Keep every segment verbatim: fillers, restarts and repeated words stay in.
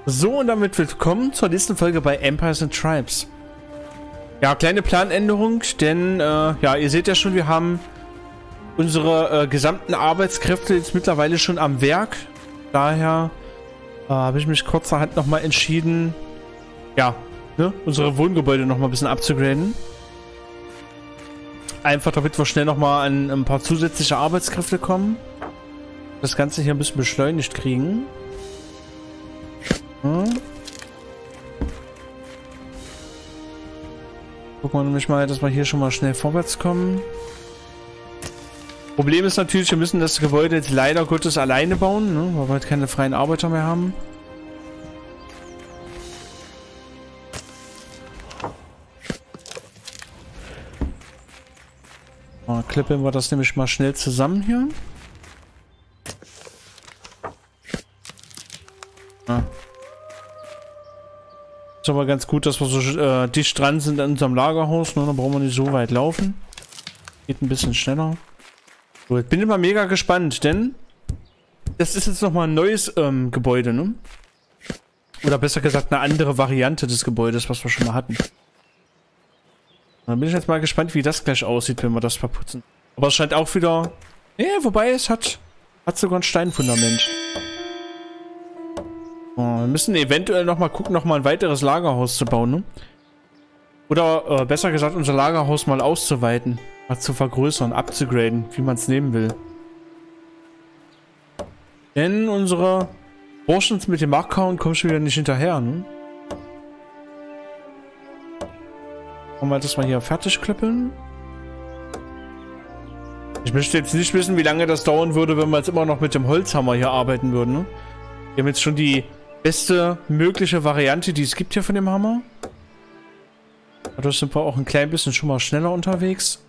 So, und damit willkommen zur nächsten Folge bei Empires and Tribes. Ja, kleine Planänderung, denn, äh, ja, ihr seht ja schon, wir haben unsere äh, gesamten Arbeitskräfte jetzt mittlerweile schon am Werk. Daher äh, habe ich mich kurzerhand nochmal entschieden, ja, ne, unsere Wohngebäude nochmal ein bisschen abzugraden. Einfach damit wir schnell nochmal an ein paar zusätzliche Arbeitskräfte kommen. Das Ganze hier ein bisschen beschleunigt kriegen. Hm. Gucken wir nämlich mal, dass wir hier schon mal schnell vorwärts kommen. Problem ist natürlich, wir müssen das Gebäude jetzt leider Gottes alleine bauen, ne, weil wir halt keine freien Arbeiter mehr haben. Mal klippen wir das nämlich mal schnell zusammen hier. Ja. Ist aber ganz gut, dass wir so äh, dicht dran sind an unserem Lagerhaus, ne? Dann brauchen wir nicht so weit laufen. Geht ein bisschen schneller. So, jetzt bin ich mal mega gespannt, denn das ist jetzt nochmal ein neues ähm, Gebäude, ne? Oder besser gesagt eine andere Variante des Gebäudes, was wir schon mal hatten. Dann bin ich jetzt mal gespannt, wie das gleich aussieht, wenn wir das verputzen. Aber es scheint auch wieder... Ja, wobei es hat, hat sogar ein Steinfundament. Wir müssen eventuell noch mal gucken, noch mal ein weiteres Lagerhaus zu bauen, ne? Oder äh, besser gesagt, unser Lagerhaus mal auszuweiten, mal zu vergrößern, abzugraden, wie man es nehmen will. Denn unsere Burschen mit dem Marktkauen kommen schon wieder nicht hinterher, ne? Machen wir das mal hier fertig klippeln. Ich möchte jetzt nicht wissen, wie lange das dauern würde, wenn wir jetzt immer noch mit dem Holzhammer hier arbeiten würden, ne? Wir haben jetzt schon die beste mögliche Variante, die es gibt hier von dem Hammer. Dadurch sind wir auch ein klein bisschen schon mal schneller unterwegs.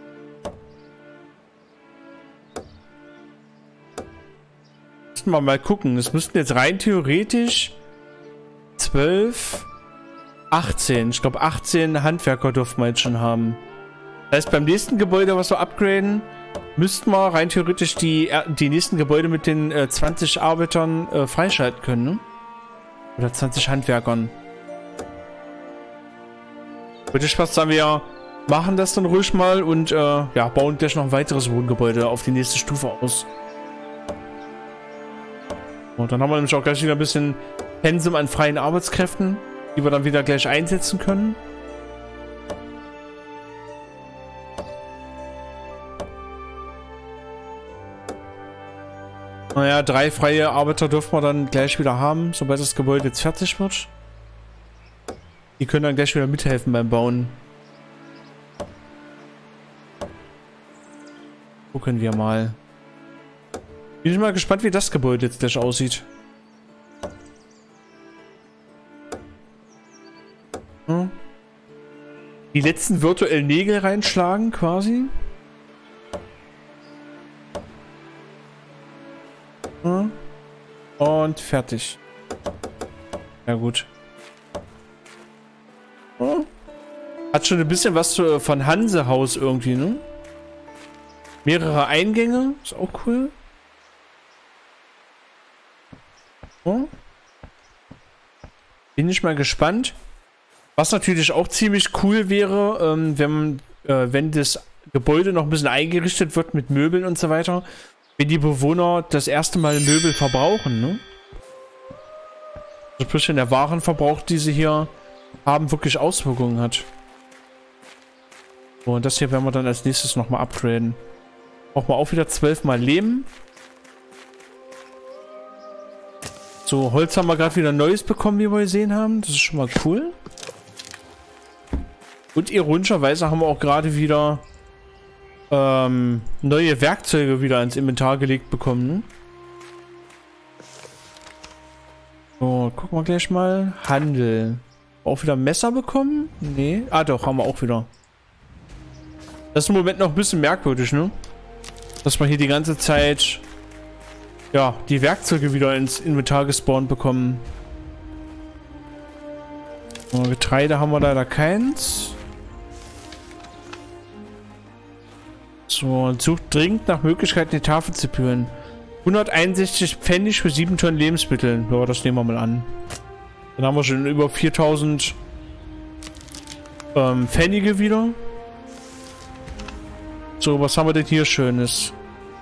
Müssen wir mal gucken. Es müssten jetzt rein theoretisch zwölf, achtzehn. Ich glaube achtzehn Handwerker dürfen wir jetzt schon haben. Das heißt, beim nächsten Gebäude, was wir upgraden, müssten wir rein theoretisch die, die nächsten Gebäude mit den äh, zwanzig Arbeitern äh, freischalten können, ne? Oder zwanzig Handwerkern. Würde ich fast sagen, wir machen das dann ruhig mal und äh, ja, bauen gleich noch ein weiteres Wohngebäude auf die nächste Stufe aus. Und dann haben wir nämlich auch gleich wieder ein bisschen Pensum an freien Arbeitskräften, die wir dann wieder gleich einsetzen können. Naja, drei freie Arbeiter dürfen wir dann gleich wieder haben, sobald das Gebäude jetzt fertig wird. Die können dann gleich wieder mithelfen beim Bauen. Gucken wir mal. Bin ich mal gespannt, wie das Gebäude jetzt gleich aussieht. Hm. Die letzten virtuellen Nägel reinschlagen, quasi. Und fertig. Ja gut. Oh. Hat schon ein bisschen was zu, von Hansehaus irgendwie, ne? Mehrere Eingänge. Ist auch cool. Oh. Bin ich mal gespannt. Was natürlich auch ziemlich cool wäre, ähm, wenn, äh, wenn das Gebäude noch ein bisschen eingerichtet wird mit Möbeln und so weiter. Wenn die Bewohner das erste Mal Möbel verbrauchen, ne? Sprich, wenn der Warenverbrauch, die sie hier haben, wirklich Auswirkungen hat. So, und das hier werden wir dann als nächstes nochmal upgraden. Brauchen wir auch wieder zwölf Mal Lehm. So, Holz haben wir gerade wieder Neues bekommen, wie wir gesehen haben. Das ist schon mal cool. Und ironischerweise haben wir auch gerade wieder Ähm, neue Werkzeuge wieder ins Inventar gelegt bekommen. Ne? So, gucken wir gleich mal. Handel. Auch wieder Messer bekommen? Nee. Ah doch, haben wir auch wieder. Das ist im Moment noch ein bisschen merkwürdig, ne? Dass wir hier die ganze Zeit ja, die Werkzeuge wieder ins Inventar gespawnt bekommen. So, Getreide haben wir leider keins. So, und sucht dringend nach Möglichkeiten, die Tafel zu führen. hunderteinundsechzig Pfennig für sieben Tonnen Lebensmittel. Ja, das nehmen wir mal an. Dann haben wir schon über viertausend ähm, Pfennige wieder. So, was haben wir denn hier Schönes?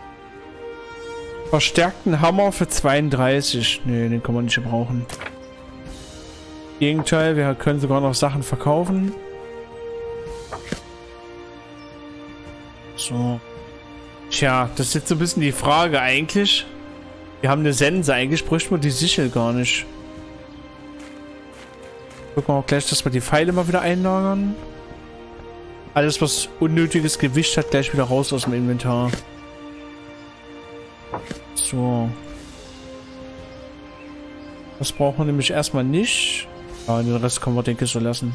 Verstärkten Hammer für zweiunddreißig. Ne, den kann man nicht gebrauchen. Gegenteil, wir können sogar noch Sachen verkaufen. So. Tja, das ist jetzt so ein bisschen die Frage eigentlich. Wir haben eine Sense, eigentlich bräuchten wir die Sichel gar nicht. Gucken wir auch gleich, dass wir die Pfeile mal wieder einlagern. Alles, was unnötiges Gewicht hat, gleich wieder raus aus dem Inventar. So. Das brauchen wir nämlich erstmal nicht. Ja, den Rest können wir, denke ich, so lassen.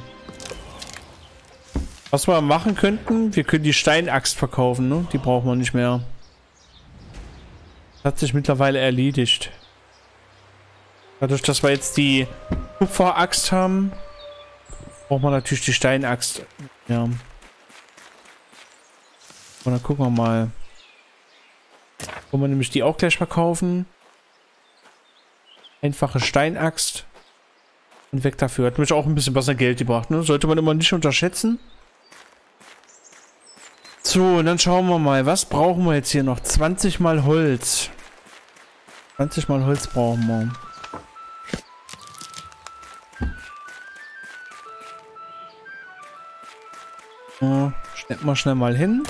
Was wir machen könnten, wir können die Steinaxt verkaufen, ne? Die brauchen wir nicht mehr. Das hat sich mittlerweile erledigt. Dadurch, dass wir jetzt die Kupferaxt haben, brauchen wir natürlich die Steinaxt. Ja. Und dann gucken wir mal. Wollen wir nämlich die auch gleich verkaufen. Einfache Steinaxt. Und weg dafür. Hat mich auch ein bisschen besser Geld gebracht, ne? Sollte man immer nicht unterschätzen. So, und dann schauen wir mal, was brauchen wir jetzt hier noch? zwanzig mal Holz. zwanzig mal Holz brauchen wir. So, stecken wir schnell mal hin.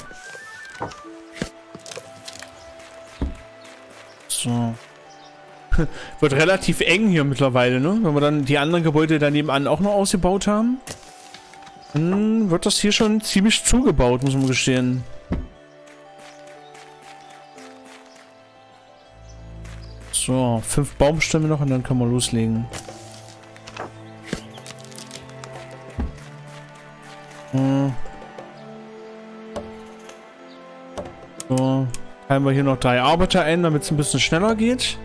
So. Wird relativ eng hier mittlerweile, ne? Wenn wir dann die anderen Gebäude daneben an auch noch ausgebaut haben. Dann wird das hier schon ziemlich zugebaut, muss man gestehen. So, fünf Baumstämme noch und dann können wir loslegen. Hm. So, teilen wir hier noch drei Arbeiter ein, damit es ein bisschen schneller geht.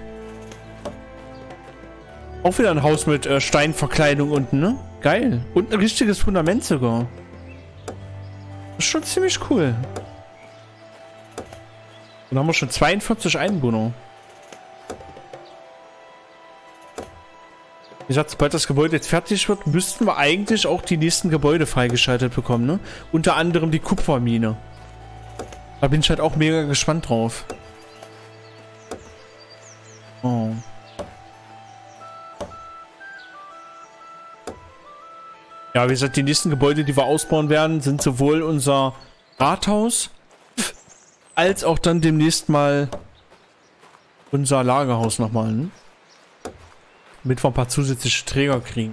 Auch wieder ein Haus mit äh, Steinverkleidung unten, ne? Geil. Und ein richtiges Fundament sogar. Das ist schon ziemlich cool. Dann haben wir schon zweiundvierzig Einwohner. Wie gesagt, sobald das Gebäude jetzt fertig wird, müssten wir eigentlich auch die nächsten Gebäude freigeschaltet bekommen, ne? Unter anderem die Kupfermine. Da bin ich halt auch mega gespannt drauf. Oh. Ja, wie gesagt, die nächsten Gebäude, die wir ausbauen werden, sind sowohl unser Rathaus als auch dann demnächst mal unser Lagerhaus nochmal, ne? Damit wir ein paar zusätzliche Träger kriegen.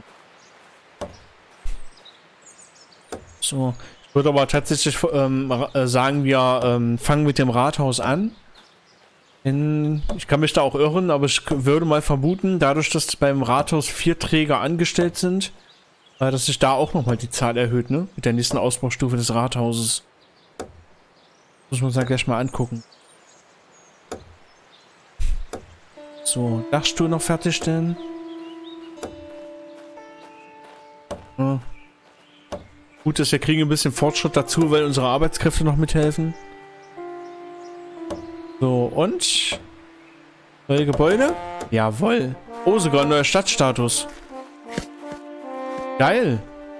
So, ich würde aber tatsächlich ähm, sagen, wir ähm, fangen mit dem Rathaus an. In, ich kann mich da auch irren, aber ich würde mal vermuten, dadurch, dass beim Rathaus vier Träger angestellt sind, dass sich da auch nochmal die Zahl erhöht, ne? Mit der nächsten Ausbaustufe des Rathauses. Muss man uns dann gleich mal angucken. So, Dachstuhl noch fertigstellen. Ja. Gut ist, wir kriegen ein bisschen Fortschritt dazu, weil unsere Arbeitskräfte noch mithelfen. So, und? Neue Gebäude? Jawohl. Oh, sogar ein neuer Stadtstatus. Geil.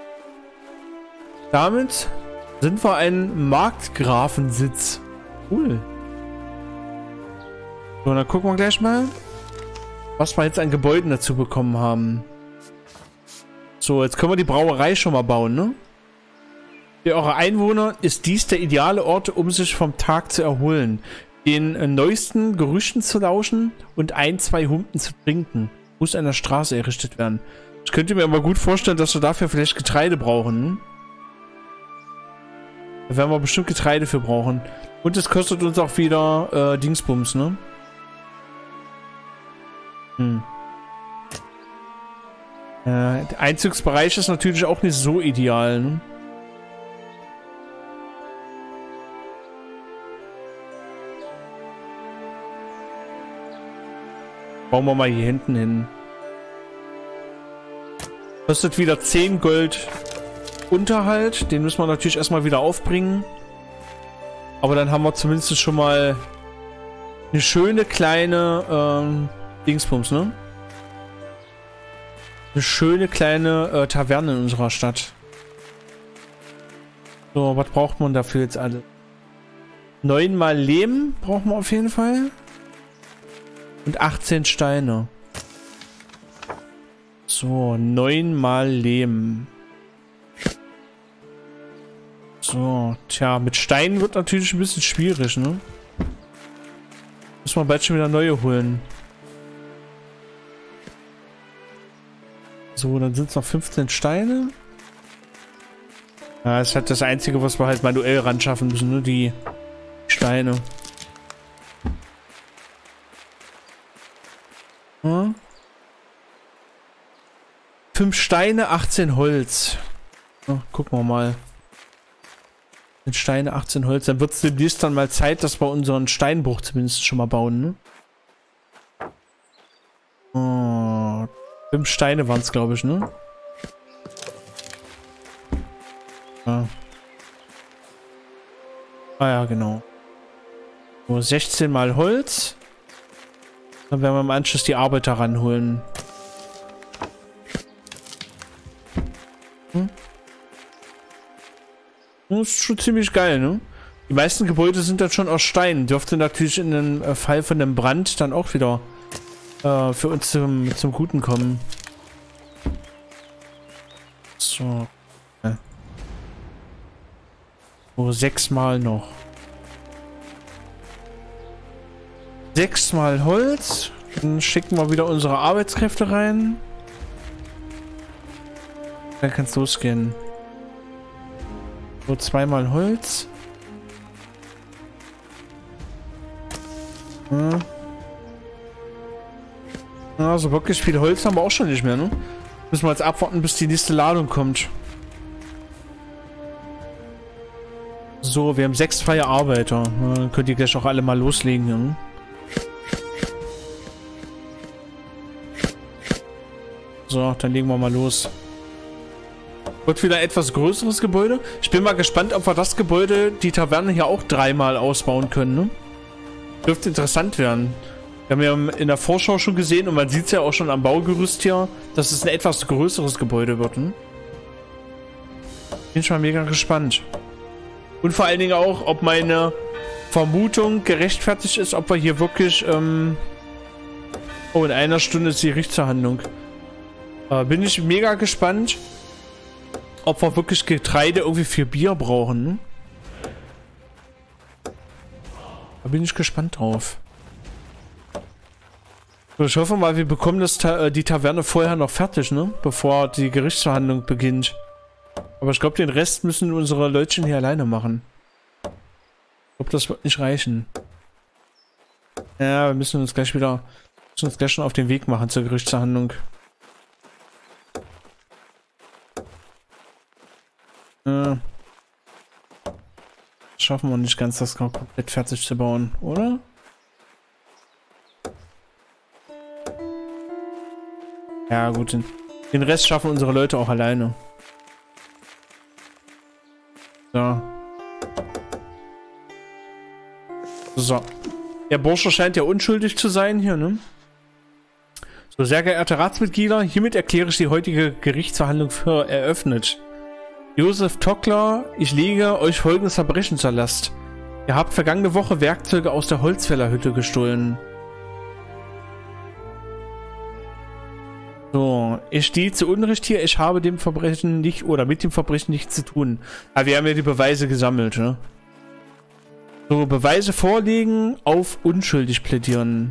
Damit sind wir ein Markgrafensitz. Cool. So, dann gucken wir gleich mal, was wir jetzt an Gebäuden dazu bekommen haben. So, jetzt können wir die Brauerei schon mal bauen, ne? Für eure Einwohner ist dies der ideale Ort, um sich vom Tag zu erholen, den äh, neuesten Gerüchten zu lauschen und ein, zwei Humpen zu trinken. Muss an der Straße errichtet werden. Ich könnte mir aber gut vorstellen, dass wir dafür vielleicht Getreide brauchen. Hm? Da werden wir bestimmt Getreide für brauchen. Und es kostet uns auch wieder äh, Dingsbums, ne? Hm. Äh, der Einzugsbereich ist natürlich auch nicht so ideal, ne? Bauen wir mal hier hinten hin. Kostet wieder zehn Gold Unterhalt. Den müssen wir natürlich erstmal wieder aufbringen. Aber dann haben wir zumindest schon mal eine schöne kleine ähm, Dingsbums, ne? eine schöne kleine äh, Taverne in unserer Stadt. So, was braucht man dafür jetzt alle? Neunmal Lehm brauchen wir auf jeden Fall. Und achtzehn Steine. So, neunmal Lehm. So, tja, mit Steinen wird natürlich ein bisschen schwierig, ne? Müssen wir bald schon wieder neue holen. So, dann sind es noch fünfzehn Steine. Ja, das ist halt das Einzige, was wir halt manuell ran schaffen müssen, nur die Steine. Hm? Fünf Steine, achtzehn Holz. Ja, gucken wir mal. Fünf Steine, achtzehn Holz. Dann wird es demnächst dann mal Zeit, dass wir unseren Steinbruch zumindest schon mal bauen, ne? Oh, fünf Steine waren es, glaube ich, ne? Ja. Ah ja, genau. So, sechzehn mal Holz. Dann werden wir im Anschluss die Arbeiter ranholen. Hm? Das ist schon ziemlich geil, ne? Die meisten Gebäude sind dann schon aus Stein. Dürfte natürlich in dem Fall von einem Brand dann auch wieder äh, für uns zum, zum Guten kommen. So. Ja. So, sechsmal noch. Sechsmal Holz. Dann schicken wir wieder unsere Arbeitskräfte rein. Dann kann es losgehen. So, zweimal Holz. Hm. Also wirklich viel Holz haben wir auch schon nicht mehr, ne? Müssen wir jetzt abwarten, bis die nächste Ladung kommt. So, wir haben sechs freie Arbeiter. Dann könnt ihr gleich auch alle mal loslegen, ne? So, dann legen wir mal los. Wird wieder ein etwas größeres Gebäude. Ich bin mal gespannt, ob wir das Gebäude, die Taverne hier auch dreimal ausbauen können, ne? Dürfte interessant werden. Wir haben ja in der Vorschau schon gesehen und man sieht es ja auch schon am Baugerüst hier, dass es ein etwas größeres Gebäude wird, ne? Bin schon mal mega gespannt. Und vor allen Dingen auch, ob meine Vermutung gerechtfertigt ist, ob wir hier wirklich, ähm oh, in einer Stunde ist die Gerichtsverhandlung. Äh, bin ich mega gespannt, ob wir wirklich Getreide irgendwie für Bier brauchen. Ne? Da bin ich gespannt drauf. So, ich hoffe mal, wir bekommen das Ta die Taverne vorher noch fertig, ne? Bevor die Gerichtsverhandlung beginnt. Aber ich glaube, den Rest müssen unsere Leutchen hier alleine machen. Ich glaube, das wird nicht reichen. Ja, wir müssen uns gleich wieder müssen uns gleich schon auf den Weg machen zur Gerichtsverhandlung. Äh, schaffen wir nicht ganz, das komplett fertig zu bauen, oder? Ja gut, den, den Rest schaffen unsere Leute auch alleine. So. So. Der Bursche scheint ja unschuldig zu sein hier, ne? So, sehr geehrte Ratsmitglieder, hiermit erkläre ich die heutige Gerichtsverhandlung für eröffnet. Josef Tockler, ich lege euch folgendes Verbrechen zur Last. Ihr habt vergangene Woche Werkzeuge aus der Holzfällerhütte gestohlen. So, ich stehe zu Unrecht hier, ich habe dem Verbrechen nicht, oder mit dem Verbrechen nichts zu tun. Aber wir haben ja die Beweise gesammelt, ne? So, Beweise vorlegen, auf unschuldig plädieren.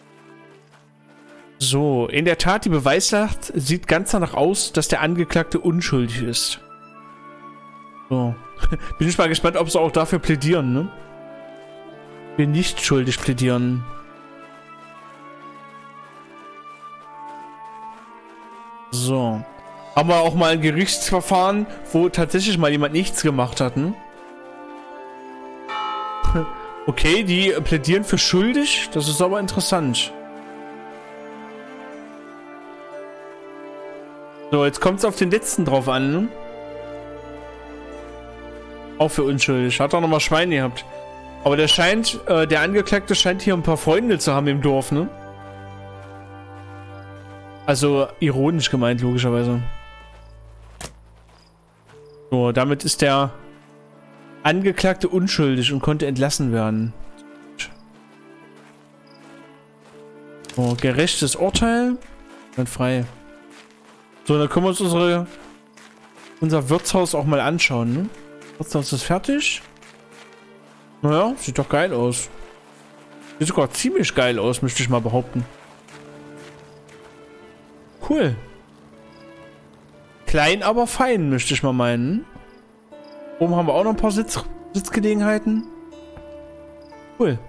So, in der Tat, die Beweislast sieht ganz danach aus, dass der Angeklagte unschuldig ist. So, bin ich mal gespannt, ob sie auch dafür plädieren, ne? Wir nicht schuldig plädieren. So. Haben wir auch mal ein Gerichtsverfahren, wo tatsächlich mal jemand nichts gemacht hat, ne? Okay, die plädieren für schuldig. Das ist aber interessant. So, jetzt kommt es auf den letzten drauf an, ne? Auch für unschuldig. Hat auch nochmal Schwein gehabt. Aber der scheint, äh, der Angeklagte scheint hier ein paar Freunde zu haben im Dorf, ne? Also ironisch gemeint, logischerweise. So, damit ist der Angeklagte unschuldig und konnte entlassen werden. So, gerechtes Urteil. Und frei. So, dann können wir uns unsere, unser Wirtshaus auch mal anschauen, ne? Wirtshaus ist fertig. Naja, sieht doch geil aus. Sieht sogar ziemlich geil aus, möchte ich mal behaupten. Cool. Klein, aber fein, möchte ich mal meinen. Oben haben wir auch noch ein paar Sitz Sitzgelegenheiten. Cool.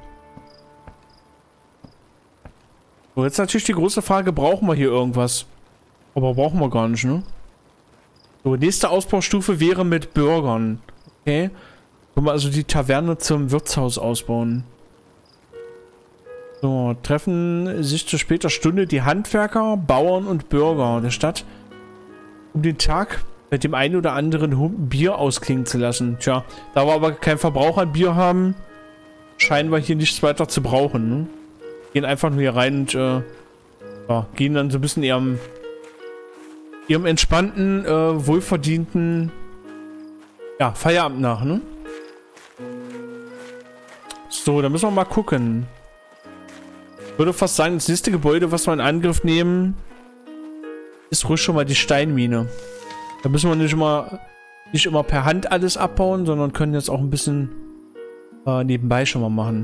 So, jetzt natürlich die große Frage, brauchen wir hier irgendwas? Aber brauchen wir gar nicht, ne? So, nächste Ausbaustufe wäre mit Bürgern. Okay. Können wir also die Taverne zum Wirtshaus ausbauen. So, treffen sich zu später Stunde die Handwerker, Bauern und Bürger der Stadt, um den Tag mit dem einen oder anderen Bier ausklingen zu lassen. Tja, da wir aber kein Verbrauch an Bier haben, scheinen wir hier nichts weiter zu brauchen. Ne? Gehen einfach nur hier rein und äh, ja, gehen dann so ein bisschen ihrem, ihrem entspannten, äh, wohlverdienten ja, Feierabend nach. Ne? So, da müssen wir mal gucken. Ich würde fast sagen, das nächste Gebäude, was wir in Angriff nehmen, ist ruhig schon mal die Steinmine. Da müssen wir nicht immer, nicht immer per Hand alles abbauen, sondern können jetzt auch ein bisschen äh, nebenbei schon mal machen.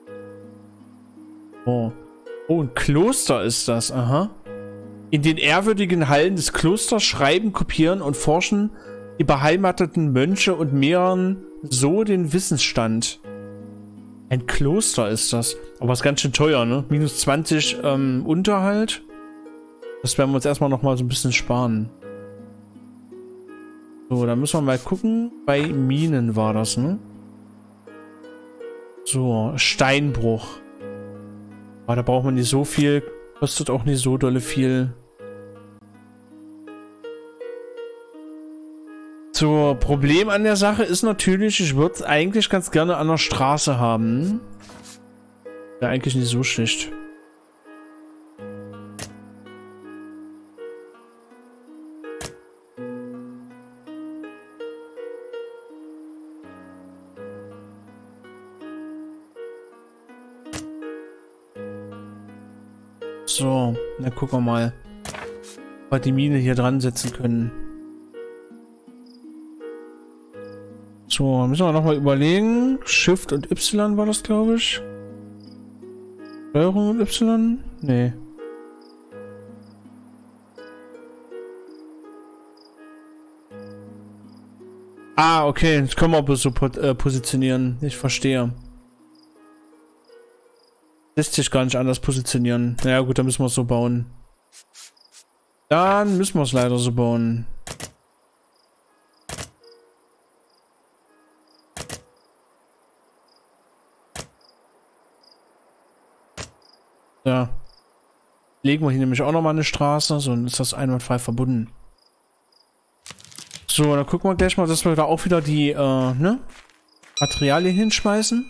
Oh. Oh, ein Kloster ist das. Aha. In den ehrwürdigen Hallen des Klosters schreiben, kopieren und forschen die beheimateten Mönche und mehren so den Wissensstand. Ein Kloster ist das. Aber ist ganz schön teuer, ne? Minus zwanzig ähm, Unterhalt. Das werden wir uns erstmal noch mal so ein bisschen sparen. So, da müssen wir mal gucken. Bei Minen war das, ne? So, Steinbruch. Aber da braucht man nicht so viel. Kostet auch nicht so dolle viel. So, Problem an der Sache ist natürlich, ich würde es eigentlich ganz gerne an der Straße haben. Wäre eigentlich nicht so schlecht. So, dann gucken wir mal, ob wir die Mine hier dran setzen können. So, müssen wir nochmal überlegen. Shift und Y war das, glaube ich. Steuerung und Y? Nee. Ah, okay. Das können wir aber so äh, positionieren. Ich verstehe. Lässt sich gar nicht anders positionieren. Naja gut, dann müssen wir es so bauen. Dann müssen wir es leider so bauen. Ja. Legen wir hier nämlich auch nochmal eine Straße, so dann ist das einwandfrei verbunden. So, dann gucken wir gleich mal, dass wir da auch wieder die äh, ne? Materialien hinschmeißen.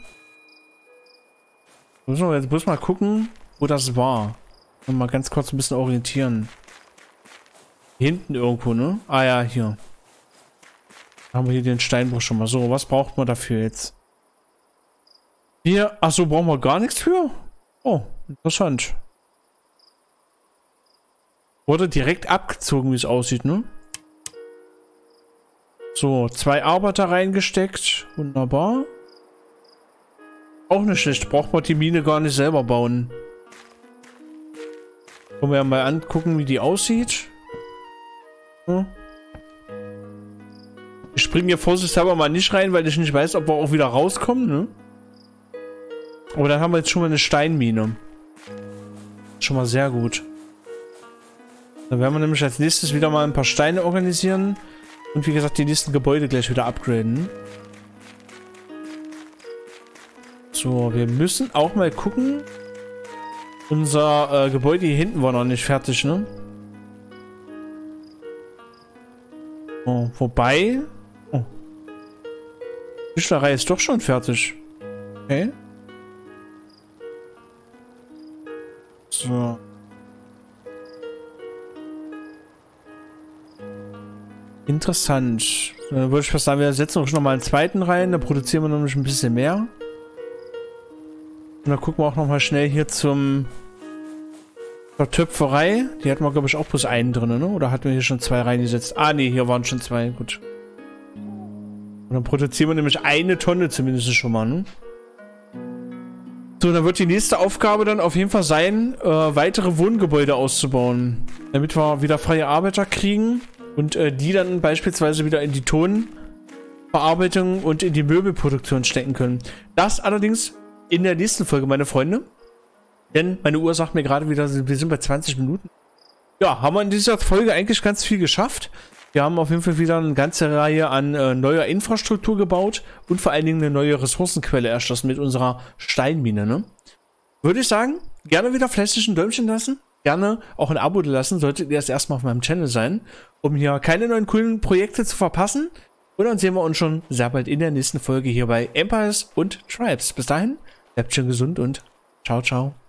Müssen wir jetzt bloß mal gucken, wo das war. Und mal ganz kurz ein bisschen orientieren. Hinten irgendwo, ne? Ah ja, hier. Da haben wir hier den Steinbruch schon mal. So, was braucht man dafür jetzt? Hier, ach so, brauchen wir gar nichts für? Oh, interessant. Wurde direkt abgezogen, wie es aussieht, ne? So, zwei Arbeiter reingesteckt. Wunderbar. Auch nicht schlecht. Braucht man die Mine gar nicht selber bauen. Können wir ja mal angucken, wie die aussieht. Ja. Ich springe hier vorsichtshalber mal nicht rein, weil ich nicht weiß, ob wir auch wieder rauskommen, ne? Aber dann haben wir jetzt schon mal eine Steinmine. Schon mal sehr gut. Dann werden wir nämlich als nächstes wieder mal ein paar Steine organisieren. Und wie gesagt, die nächsten Gebäude gleich wieder upgraden. So, wir müssen auch mal gucken. Unser äh, Gebäude hier hinten war noch nicht fertig, ne? Oh, wobei... Oh. Die Tischlerei ist doch schon fertig. Okay. So. Interessant. Dann würde ich fast sagen, wir setzen auch schon nochmal einen zweiten rein. Da produzieren wir noch ein bisschen mehr. Und dann gucken wir auch nochmal schnell hier zum zur Töpferei. Die hatten wir, glaube ich, auch bloß einen drin, ne? Oder hatten wir hier schon zwei reingesetzt? Ah, nee, hier waren schon zwei. Gut. Und dann produzieren wir nämlich eine Tonne zumindest schon mal, ne? So, dann wird die nächste Aufgabe dann auf jeden Fall sein, äh, weitere Wohngebäude auszubauen. Damit wir wieder freie Arbeiter kriegen und äh, die dann beispielsweise wieder in die Tonverarbeitung und in die Möbelproduktion stecken können. Das allerdings in der nächsten Folge, meine Freunde. Denn meine Uhr sagt mir gerade wieder, wir sind bei zwanzig Minuten. Ja, haben wir in dieser Folge eigentlich ganz viel geschafft. Wir haben auf jeden Fall wieder eine ganze Reihe an äh, neuer Infrastruktur gebaut und vor allen Dingen eine neue Ressourcenquelle erschlossen mit unserer Steinmine, ne? Würde ich sagen, gerne wieder fleißig ein Däumchen lassen, gerne auch ein Abo lassen, solltet ihr das erstmal auf meinem Channel sein, um hier keine neuen coolen Projekte zu verpassen. Und dann sehen wir uns schon sehr bald in der nächsten Folge hier bei Empires und Tribes. Bis dahin, bleibt schön gesund und ciao, ciao.